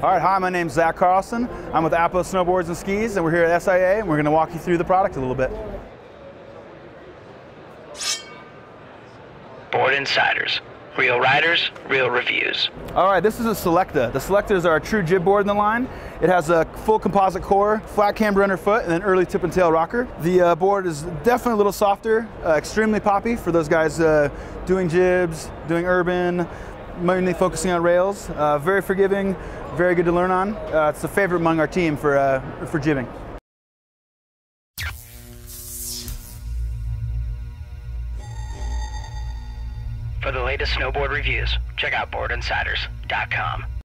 All right, hi, my name's Zach Carlson. I'm with Apo Snowboards and Skis, and we're here at SIA, and we're going to walk you through the product a little bit. Board Insiders. Real riders, real reviews. All right, this is a Selecta. The Selecta is our true jib board in the line. It has a full composite core, flat camber underfoot, and an early tip and tail rocker. The board is definitely a little softer, extremely poppy for those guys doing jibs, doing urban, mainly focusing on rails. Very forgiving, very good to learn on. It's a favorite among our team for jibbing. For the latest snowboard reviews, check out boardinsiders.com.